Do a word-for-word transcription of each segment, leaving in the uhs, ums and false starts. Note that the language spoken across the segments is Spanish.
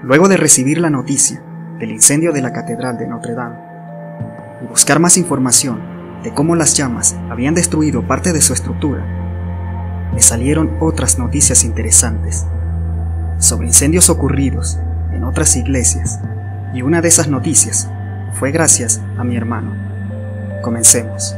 Luego de recibir la noticia del incendio de la Catedral de Notre Dame y buscar más información de cómo las llamas habían destruido parte de su estructura, me salieron otras noticias interesantes sobre incendios ocurridos en otras iglesias, y una de esas noticias fue gracias a mi hermano. Comencemos.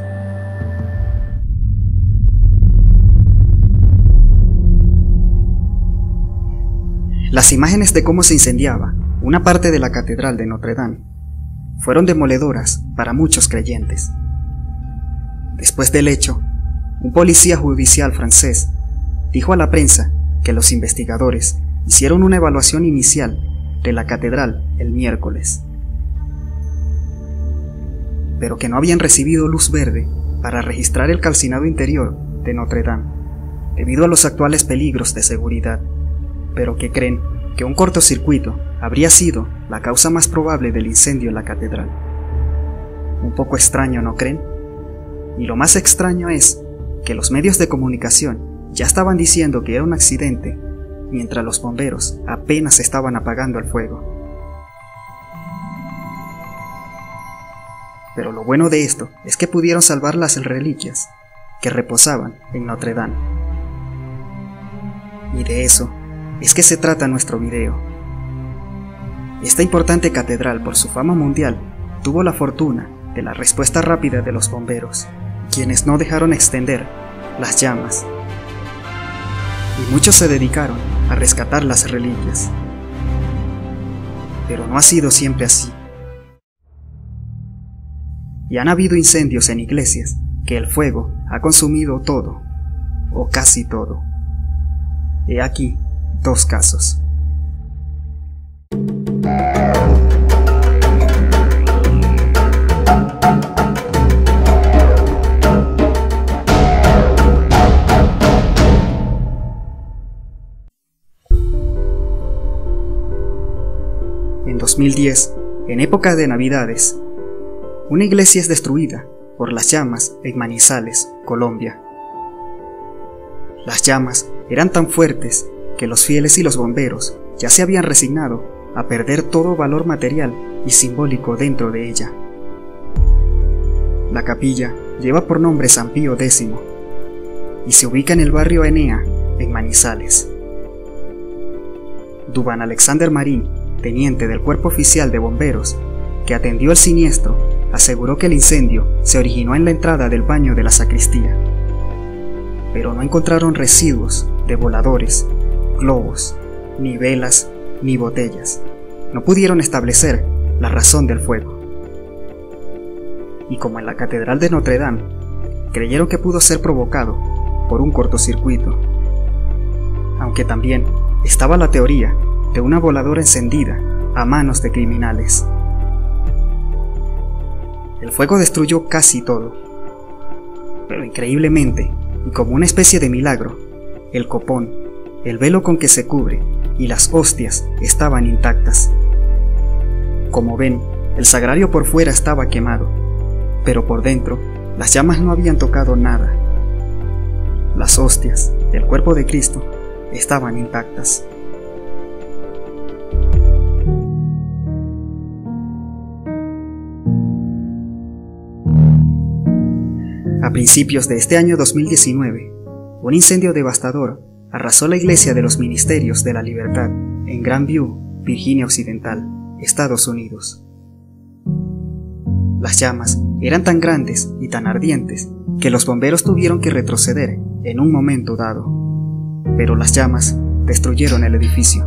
Las imágenes de cómo se incendiaba una parte de la Catedral de Notre Dame fueron demoledoras para muchos creyentes. Después del hecho, un policía judicial francés dijo a la prensa que los investigadores hicieron una evaluación inicial de la catedral el miércoles, pero que no habían recibido luz verde para registrar el calcinado interior de Notre Dame debido a los actuales peligros de seguridad, pero que creen que un cortocircuito habría sido la causa más probable del incendio en la catedral. Un poco extraño, ¿no creen? Y lo más extraño es que los medios de comunicación ya estaban diciendo que era un accidente, mientras los bomberos apenas estaban apagando el fuego. Pero lo bueno de esto es que pudieron salvar las reliquias que reposaban en Notre Dame. Y de eso es que se trata nuestro video. Esta importante catedral, por su fama mundial, tuvo la fortuna de la respuesta rápida de los bomberos, quienes no dejaron extender las llamas, y muchos se dedicaron a rescatar las reliquias. Pero no ha sido siempre así, y han habido incendios en iglesias que el fuego ha consumido todo, o casi todo. He aquí dos casos. En dos mil diez, en época de Navidades, una iglesia es destruida por las llamas en Manizales, Colombia. Las llamas eran tan fuertes que los fieles y los bomberos ya se habían resignado a perder todo valor material y simbólico dentro de ella. La capilla lleva por nombre San Pío décimo y se ubica en el barrio Enea, en Manizales. Duván Alexander Marín, teniente del Cuerpo Oficial de Bomberos que atendió el siniestro, aseguró que el incendio se originó en la entrada del baño de la sacristía, pero no encontraron residuos de voladores, globos, ni velas, ni botellas. No pudieron establecer la razón del fuego. Y como en la Catedral de Notre Dame, creyeron que pudo ser provocado por un cortocircuito, aunque también estaba la teoría de una voladora encendida a manos de criminales. El fuego destruyó casi todo, pero increíblemente, y como una especie de milagro, el copón, el velo con que se cubre y las hostias estaban intactas. Como ven, el sagrario por fuera estaba quemado, pero por dentro las llamas no habían tocado nada. Las hostias del cuerpo de Cristo estaban intactas. A principios de este año dos mil diecinueve, un incendio devastador arrasó la iglesia de los Ministerios de la Libertad en Grandview, Virginia Occidental, Estados Unidos. Las llamas eran tan grandes y tan ardientes que los bomberos tuvieron que retroceder en un momento dado, pero las llamas destruyeron el edificio.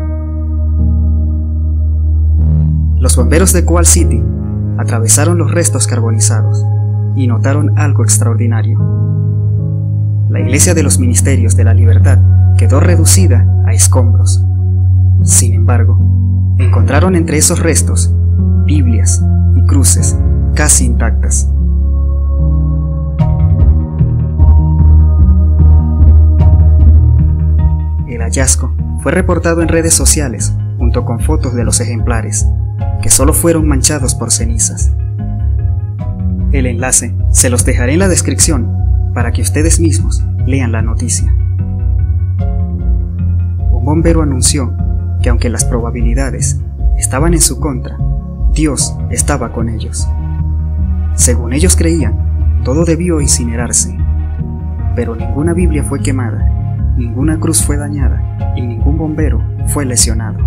Los bomberos de Coal City atravesaron los restos carbonizados y notaron algo extraordinario. La iglesia de los Ministerios de la Libertad quedó reducida a escombros. Sin embargo, encontraron entre esos restos Biblias y cruces casi intactas. El hallazgo fue reportado en redes sociales junto con fotos de los ejemplares, que solo fueron manchados por cenizas. El enlace se los dejaré en la descripción para que ustedes mismos lean la noticia. Un bombero anunció que aunque las probabilidades estaban en su contra, Dios estaba con ellos. Según ellos creían, todo debió incinerarse, pero ninguna Biblia fue quemada, ninguna cruz fue dañada y ningún bombero fue lesionado.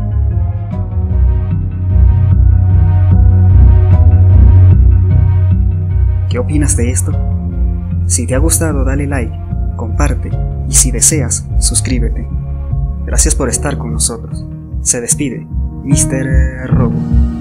¿Qué opinas de esto? Si te ha gustado, dale like, comparte y si deseas, suscríbete. Gracias por estar con nosotros. Se despide míster Robo.